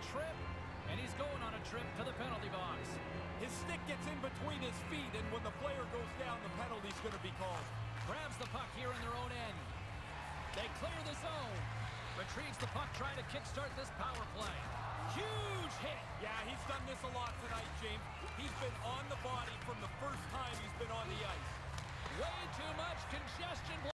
trip, and he's going on a trip to the penalty box. His stick gets in between his feet, and when the player goes down, the penalty's going to be called. Grabs the puck here in their own end. They clear the zone. Retrieves the puck, trying to kickstart this power play. Huge hit. Yeah, he's done this a lot tonight, James. He's been on the body from the first time he's been on the ice. Way too much congestion.